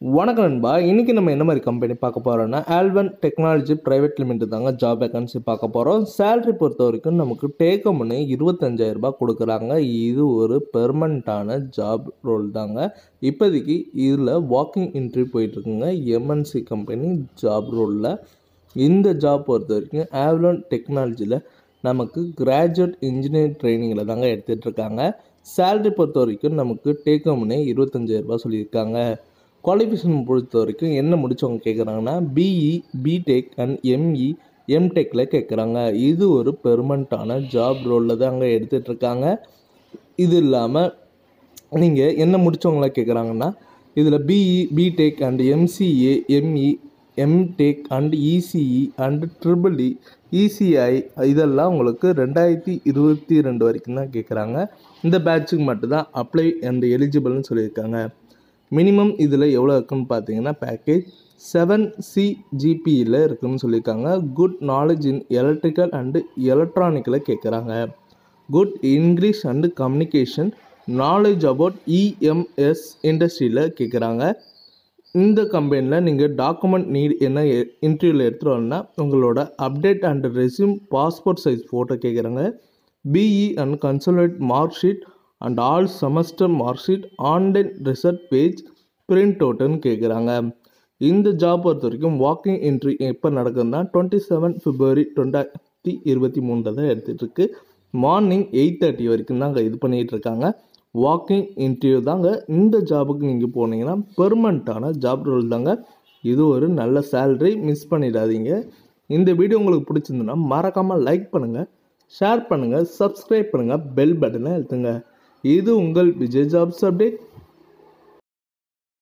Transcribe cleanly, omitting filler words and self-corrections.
வணக்கம் நண்பா. இன்றைக்கி நம்ம என்ன மாதிரி கம்பெனி பார்க்க போகிறோன்னா ஆல்வன் டெக்னாலஜி ப்ரைவேட் லிமிடெட் தாங்க ஜாப் வேகன்சி பார்க்க போகிறோம். சேலரி பொறுத்த வரைக்கும் நமக்கு டேக் ஹோம்னு 25,000 ரூபாய் கொடுக்குறாங்க. இது ஒரு பெர்மனண்ட்டான ஜாப் ரோல் தாங்க. இப்போதைக்கு இதில் வாக்கிங் இன்டர்வியூ போயிட்டுருக்குங்க. MNC கம்பெனி ஜாப் ரோலில். இந்த ஜாப் பொறுத்த வரைக்கும் ஆல்வன் டெக்னாலஜியில் நமக்கு கிராஜுவேட் இன்ஜினியரிங் ட்ரைனிங்கில் தாங்க எடுத்துகிட்ருக்காங்க. சேலரி பொறுத்த வரைக்கும் நமக்கு டேக் ஹோம்னு 25,000 ரூபாய் சொல்லியிருக்காங்க. குவாலிஃபிகேஷன் பொறுத்த வரைக்கும் என்ன முடித்தவங்க கேட்குறாங்கன்னா பிஇ, பிடெக் அண்ட் எம்இ, எம்டெக்கில் கேட்குறாங்க. இது ஒரு பெர்மனண்ட்டான ஜாப் ரோலில் தான் அங்கே எடுத்துகிட்ருக்காங்க. இது இல்லாமல் நீங்கள் என்ன முடித்தவங்கள கேட்குறாங்கன்னா இதில் BE, B Tech and MCA, ME, M Tech and ECE and triple E, ECI இதெல்லாம் உங்களுக்கு 2022 வரைக்கும் தான் கேட்குறாங்க. இந்த பேட்சுக்கு மட்டும்தான் அப்ளை அண்ட் எலிஜிபிள்னு சொல்லியிருக்காங்க. மினிமம் இதில் எவ்வளோ இருக்குன்னு பார்த்தீங்கன்னா பேக்கேஜ் 7CGPயில் இருக்குதுன்னு சொல்லியிருக்காங்க. Good knowledge in electrical and எலக்ட்ரானிக்கில் கேட்குறாங்க. Good English and communication knowledge about EMS இண்டஸ்ட்ரியில் கேட்குறாங்க. இந்த கம்பெனியில் நீங்கள் டாக்குமெண்ட் நீட் என்ன இன்டர்வியூவில் எடுத்துகிட்டு வரணும்னா உங்களோட update and resume, passport size photo கேட்குறாங்க. BE and consolidated mark sheet and all semester mark sheet, online result page print அவுட்டுன்னு கேட்குறாங்க. இந்த ஜாப் பொறுத்த வரைக்கும் வாக்கிங் இன்டர்வியூ எப்போ நடக்குதுன்னா 27 February 2023 தான் எடுத்துகிட்ருக்கு. மார்னிங் 8:30 வரைக்கும் தான் அங்கே இது பண்ணிகிட்டு இருக்காங்க. வாக்கிங் இன்டர்வியூ தாங்க. இந்த ஜாபுக்கு நீங்கள் போனீங்கன்னா பெர்மனண்ட்டான ஜாப் ரோல் தாங்க. இது ஒரு நல்ல சேலரி, மிஸ் பண்ணிடாதீங்க. இந்த வீடியோ உங்களுக்கு பிடிச்சிருந்துன்னா மறக்காமல் லைக் பண்ணுங்கள், ஷேர் பண்ணுங்கள், சப்ஸ்கிரைப் பண்ணுங்கள், பெல் பட்டனை அழுத்துங்க. இது உங்கள் விஜய் ஜாப்ஸ் அப்டேட்.